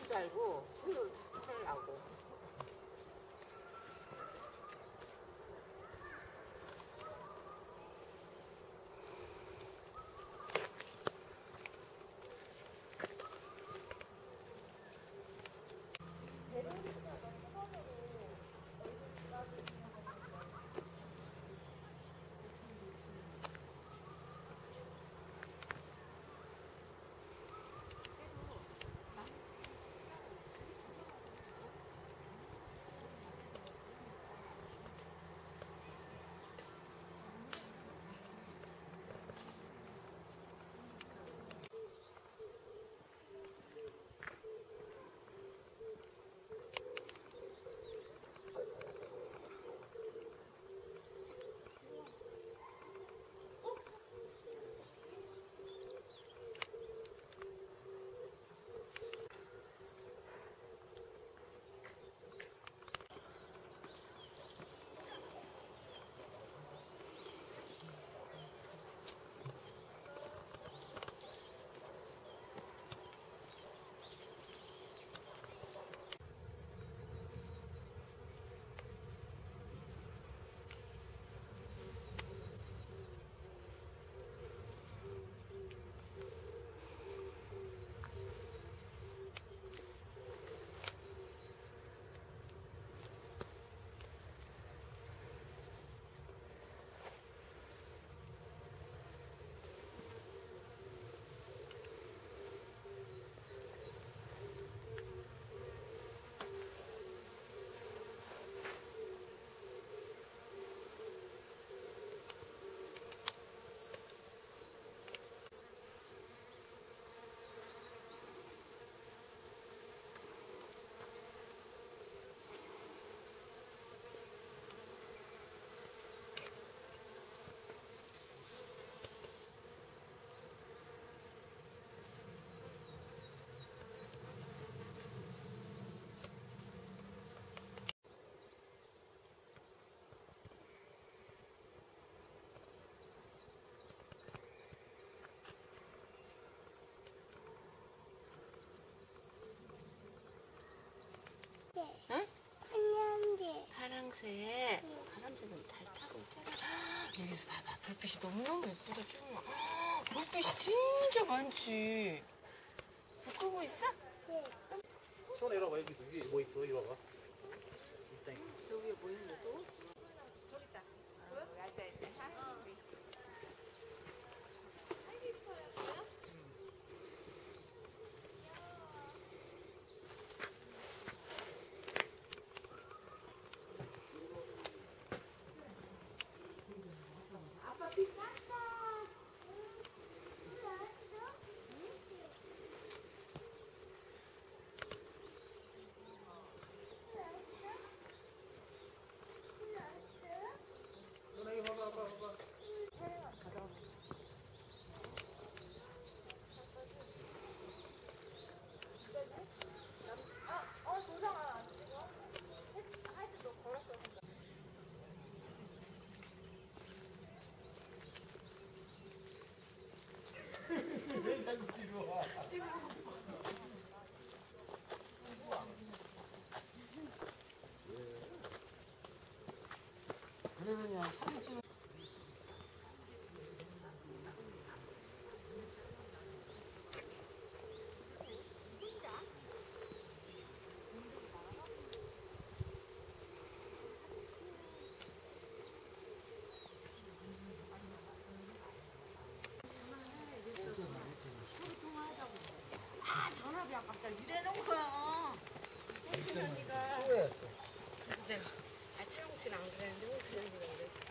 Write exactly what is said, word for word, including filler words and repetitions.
줄 알고 술을 하려고. 응? 파랑새. 파랑새는 잘 타고 있잖아. 여기서 봐봐. 불빛이 너무너무 예쁘다, 쭈마. 불빛이 진짜 많지. 불 끄고 있어? 네. 손 내려봐. 여기 위에 뭐 있어? 이리 와봐. 여기에 뭐 있는데 또? 저기 있다. 보여? 앉아 있다. 여기 봐봐, 봐봐, 봐봐. 어, 도장아. 하여튼 너 걸었어. 왜 자꾸 뒤로 와? 그래서 그냥 사진 찍어. 아, 전화기 아깝다. 이래놓은 거야. 땡큐 언니가. 왜? 그래서 내가, 아, 차영씨는 안 그랬는데, 홍수 언니가 그래.